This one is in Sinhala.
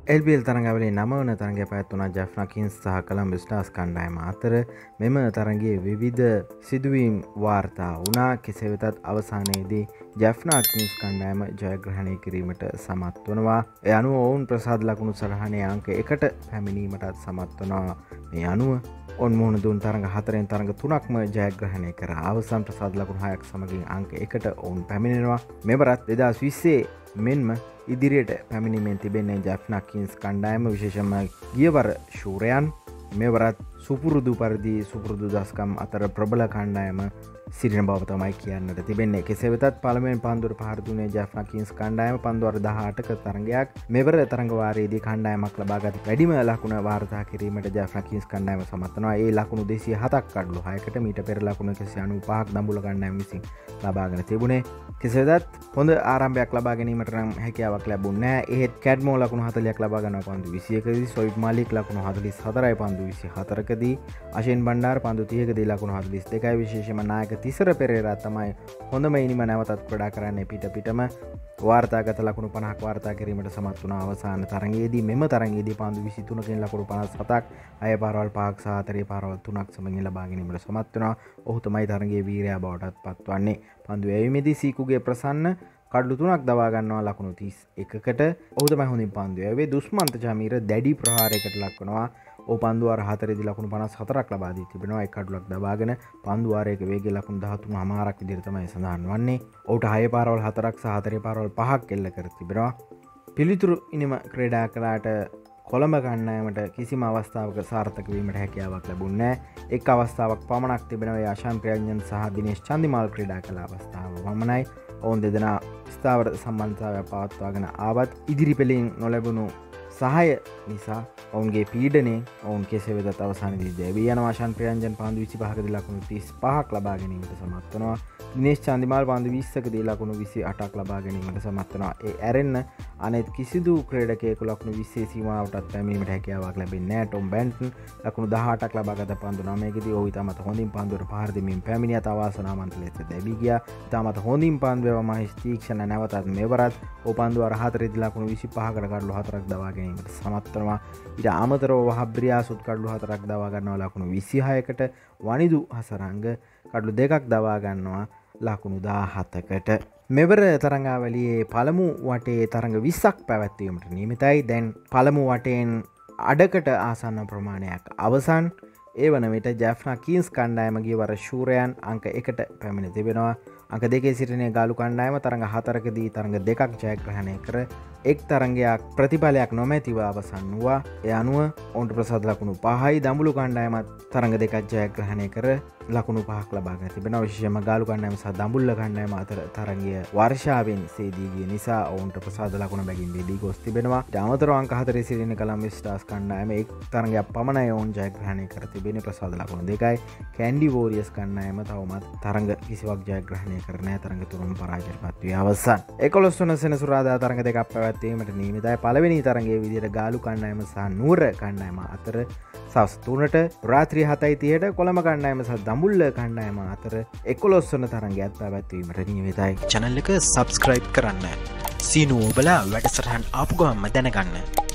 LPL තරඟවලේ 9 වන තරඟය පැවැත්වුණා Jaffna Kings සහ Colombo Stars කණ්ඩායම අතර. මෙම තරඟයේ විවිධ සිදුවීම් වාර්තා වුණා. කෙසේ වෙතත් අවසානයේදී Jaffna Kings කණ්ඩායම ජයග්‍රහණය කිරීමට සමත් වනවා. ඒ අනුව ඔවුන් ප්‍රසාද ලකුණු සටහනේ අංක 1ට පැමිණීමටත් සමත් වනවා. මේ අනුව ඔවුන් මුහුණ දුන් තරඟ 4න් තරඟ 3ක්ම ජයග්‍රහණය කර අවසන් ප්‍රසාද ලකුණු 6ක් සමගින් අංක 1ට ඔවුන් පැමිණෙනවා. මෙවරත් 2020 මෙන්ම ඉදිරියට පැමිණීමෙන් තිබෙන්නේ Jaffna Kings කණ්ඩායම විශේෂයෙන්ම ගියවර ශූරයන් මෙවරත් සුපුරුදු පරිදි සුපුරුදු දස්කම් අතර ප්‍රබල කණ්ඩායම සිටින බව තමයි කියන්නට තිබෙන්නේ. කෙසේ වෙතත් පළමුවෙන් පන්දුර පහර දුන්නේ Jaffna Kings කණ්ඩායම පන්දු 18ක තරඟයක්. මෙවර තරඟ වාරයේදී කණ්ඩායමක් ලබාගත් වැඩිම ලකුණ වාර්තා කිරීමට Jaffna Kings කණ්ඩායම සමත් වෙනවා. ඒ ලකුණු 207ක් කඩලු 6කට මීට පෙර ලකුණු 195ක් දඹුල්ල කණ්ඩායම විසින් ලබාගෙන තිබුණේ. කෙසේ වෙතත් හොඳ ආරම්භයක් ලබා ගැනීමට නම් හැකියාවක් ලැබුණේ නැහැ. එහෙත් කැඩ්මෝ ලකුණු 40ක් ලබා ගන්නවා පන්දු 21කදී, සොයිබ් මාලික් ලකුණු 44යි පන්දු 24කදී, අෂෙන් බණ්ඩාර පන්දු 30කදී ලකුණු 42යි. විශේෂයෙන්ම නායක තිසර පෙරේරා තමයි හොඳම ඉනිම නැවතත් ක්‍රීඩා කරන්නේ. පිටම වාර්තාගත ලකුණු 50ක් වාර්තා කිරීමට සමත් වුණා අවසාන තරඟයේදී. මෙම තරඟයේදී පන්දු 23කින් ලකුණු 57ක්, අය පාරවල් 5ක් සහ අතරේ පාරවල් 3ක් සමගින් ලබා ගැනීමට සමත් වෙනවා. ඔහු තමයි තරඟයේ වීරයා බවටත් පත්වන්නේ. පන්දු යැවීමේදී සීකුගේ ප්‍රසන්න කඩලු 3ක් දවා ගන්නවා ලකුණු 31කට. ඔහු තමයි හොඳින් පන්දු යැවුවේ. දුස්මන්ත ජමීර දැඩි ප්‍රහාරයකට ලක් වෙනවා. ඔහු පන්දු වාර 4දී ලකුණු 54ක් ලබා දී තිබෙනවා. එක් කඩලුවක් දවාගෙන පන්දු වාරයක වේගය ලකුණු 13.5ක් විදිහට තමයි සඳහන් වන්නේ. ඔහුට 6 පාරවල් 4ක් සහ අතරේ පාරවල් 5ක් එල්ල කර තිබෙනවා. පිළිතුරු ඉනිම ක්‍රීඩා කළාට කොළඹ කණ්ඩායමට කිසිම අවස්ථාවක සාර්ථක වීමට හැකියාවක් ලැබුණේ නැහැ. එක් අවස්ථාවක් පමණක් තිබෙනවා. ඒ ආශාන් ප්‍රයඥන් සහ දිනේෂ් චන්දිමාල් ක්‍රීඩා කළ අවස්ථාව පමණයි. ඔවුන් දෙදෙනා ස්ථාවර සම්බන්ධතාවය පවත්වාගෙන ආවත් ඉදිරි පෙළෙන් නොලැබුණු සහාය නිසා ඔවුන්ගේ පීඩනයෙන් ඔවුන් කෙසේ වෙතත් අවසානයේදී දැවී යනවා. ආශාන් ප්‍රයඥන් පන්දු 25කදී ලකුණු 35ක් ලබා ගැනීමට සමත් වෙනවා. දිනේෂ් චන්දිමාල් පන්දු 20කදී ලකුණු 28ක් ලබා ගැනීමට සමත් වෙනවා. ඒ ඇරෙන්න අනෙත් කිසිදු ක්‍රීඩකයෙකු ලකුණු 20 සීමාවටත් පැමිණීමට හැකියාවක් ලැබෙන්නේ නැහැ. ටොම් බැන්ටන් ලකුණු 18ක් ලබාගත පන්දු 9කදී ඔහු ඉතාමත් හොඳින් පන්දුවට පහර දෙමින් පැමිණියත් අවාසනාවන්ත ලෙස දැවී ගියා. ඉතාමත් හොඳින් පන්දු යවම තීක්ෂණ නැවතත් මෙවරත් ඔහු පන්දු වාර 4දී ලකුණු 25කට කඩලු 4ක් දවා ගැනීමට සමත් වෙනවා. ඊට අමතරව වහබ්‍රියාසුත් කඩලු 4ක් දවා ගන්නවා ලකුණු 26කට. වනිදු හසරංග කඩලු 2ක් දවා ගන්නවා ලකුණු 17කට. මෙවර තරඟාවලියේ පළමු වටේ තරඟ 20ක් පැවැත්වීමට නියමිතයි. දැන් පළමු වටෙන් අඩකට ආසන්න ප්‍රමාණයක් අවසන්. ඒ වන විට Jaffna Kings කණ්ඩායම ගියවර ශූරයන් අංක 1ට පැමිණ තිබෙනවා. අංක 2 සිටින ගාලු කණ්ඩායම තරඟ 4කදී තරඟ 2ක් ජයග්‍රහණය කර එක් තරඟයක් ප්‍රතිඵලයක් නොමැතිව අවසන් වුණා. ඒ අනුව ඔවුන්ට ප්‍රසාද ලකුණු 5යි. දඹුලු කණ්ඩායමත් තරඟ 2ක් ජයග්‍රහණය කර ලකුණු 5ක් ලබාගෙන තිබෙනවා. විශේෂයෙන්ම ගාලු කණ්ඩායම සහ දඹුල්ල කණ්ඩායම අතර තරඟය වර්ෂාවෙන් සේදී ගිය නිසා ඔවුන්ට ප්‍රසාද ලකුණු බැගින් දෙදී ගොස් තිබෙනවා. ඊට අමතරව අංක 4 සිටින Colombo Stars කණ්ඩායම එක් තරඟයක් පමණයි ඔවුන් ජයග්‍රහණය කර තිබෙන්නේ. ප්‍රසාද ලකුණු 2යි. Candy Warriors කණ්ඩායම තවමත් තරඟ කිසිවක් ජයග්‍රහණය කර නැහැ. තරඟ තුනම පරාජයටපත් වී අවසන්. 11 වන සෙනසුරාදා තරඟ දෙකක් පැවැත්වීමට නියමිතයි. පළවෙනි තරඟයේ විදිහට ගාලු කණ්ඩායම සහ නුවර කණ්ඩායම අතර සවස් 3ට, රාත්‍රී 7:30ට කොළඹ කණ්ඩායම සහ දඹුල්ල කණ්ඩායම අතර 11 වන තරඟයත් පැවැත්වීමට නියමිතයි. channel එක subscribe කරන්න. සීනුව ඔබලා වැඩසටහන් ආපු ගමන්ම දැනගන්න.